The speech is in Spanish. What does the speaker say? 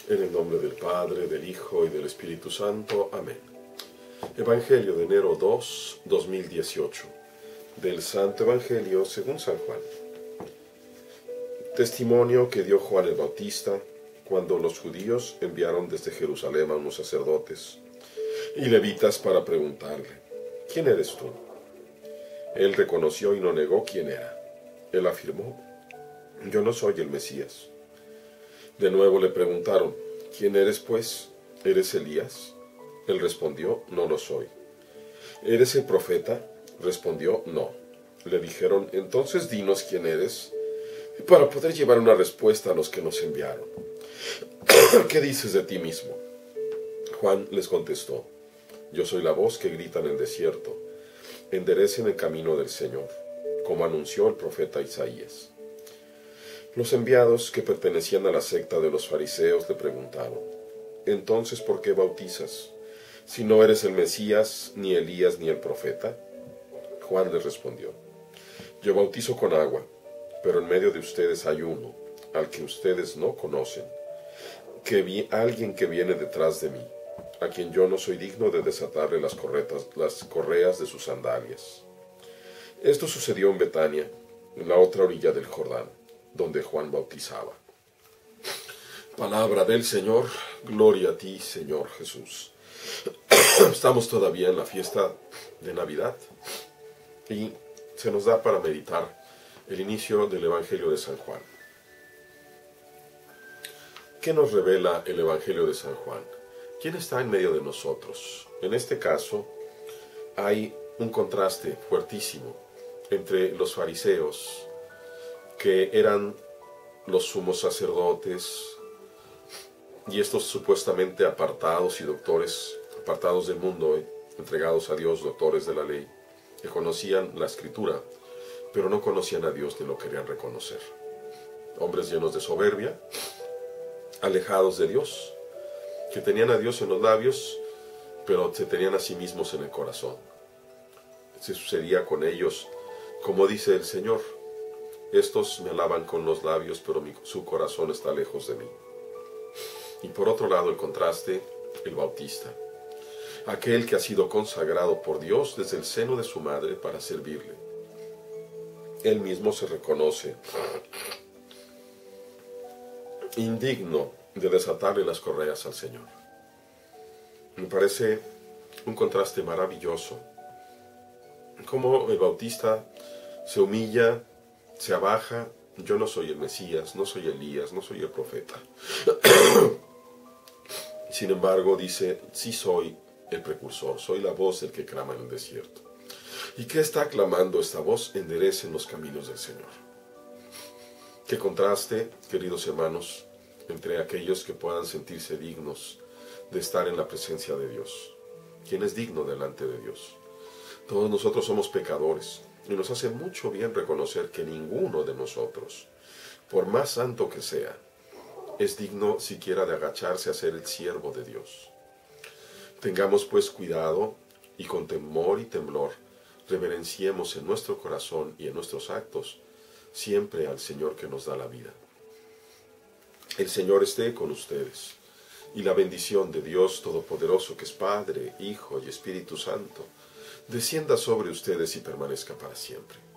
En el nombre del Padre, del Hijo y del Espíritu Santo. Amén. Evangelio de enero 2, 2018. Del Santo Evangelio según San Juan. Testimonio que dio Juan el Bautista cuando los judíos enviaron desde Jerusalén a unos sacerdotes y levitas para preguntarle: ¿quién eres tú? Él reconoció y no negó quién era. Él afirmó: yo no soy el Mesías. De nuevo le preguntaron: ¿quién eres pues? ¿Eres Elías? Él respondió: no lo soy. ¿Eres el profeta? Respondió: no. Le dijeron: entonces dinos quién eres, para poder llevar una respuesta a los que nos enviaron. ¿Qué dices de ti mismo? Juan les contestó: yo soy la voz que grita en el desierto, enderecen el camino del Señor, como anunció el profeta Isaías. Los enviados, que pertenecían a la secta de los fariseos, le preguntaron: entonces, ¿por qué bautizas, si no eres el Mesías, ni Elías, ni el profeta? Juan les respondió: yo bautizo con agua, pero en medio de ustedes hay uno, al que ustedes no conocen, alguien que viene detrás de mí, a quien yo no soy digno de desatarle las correas de sus sandalias. Esto sucedió en Betania, en la otra orilla del Jordán, donde Juan bautizaba. Palabra del Señor. Gloria a ti, Señor Jesús. Estamos todavía en la fiesta de Navidad y se nos da para meditar el inicio del Evangelio de San Juan. ¿Qué nos revela el Evangelio de San Juan? ¿Quién está en medio de nosotros? En este caso hay un contraste fuertísimo entre los fariseos, que eran los sumos sacerdotes, y estos supuestamente apartados y doctores, apartados del mundo, entregados a Dios, doctores de la ley, que conocían la Escritura, pero no conocían a Dios ni lo querían reconocer. Hombres llenos de soberbia, alejados de Dios, que tenían a Dios en los labios, pero se tenían a sí mismos en el corazón. Se sucedía con ellos, como dice el Señor: estos me alaban con los labios, pero su corazón está lejos de mí. Y por otro lado, el contraste, el Bautista, aquel que ha sido consagrado por Dios desde el seno de su madre para servirle. Él mismo se reconoce indigno de desatarle las correas al Señor. Me parece un contraste maravilloso, como el Bautista se humilla, se abaja. Yo no soy el Mesías, no soy Elías, no soy el profeta. Sin embargo, dice: sí soy el precursor, soy la voz del que clama en el desierto. ¿Y qué está clamando esta voz? Enderecen los caminos del Señor. Qué contraste, queridos hermanos, entre aquellos que puedan sentirse dignos de estar en la presencia de Dios. ¿Quién es digno delante de Dios? Todos nosotros somos pecadores, y nos hace mucho bien reconocer que ninguno de nosotros, por más santo que sea, es digno siquiera de agacharse a ser el siervo de Dios. Tengamos pues cuidado, y con temor y temblor reverenciemos en nuestro corazón y en nuestros actos siempre al Señor que nos da la vida. El Señor esté con ustedes, y la bendición de Dios Todopoderoso, que es Padre, Hijo y Espíritu Santo, descienda sobre ustedes y permanezca para siempre.